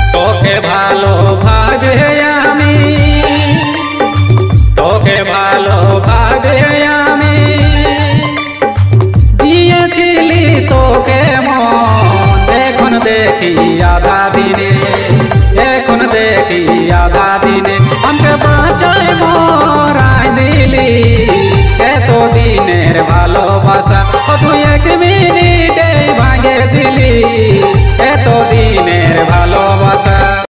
তোকে ভালো ভাবে আমি, তোকে ভালো ভাবে আমি দিয়েছিলি তোকে মন, এখন দেখি আধা দিনে, এখন দেখি আধা দিনে আমাকে বাঁচাই মরাই দিলি। এত দিনের ভালোবাসা তুই এক মিনিটে ভাঙে দিলি, এত দিনের ভালোবাসা।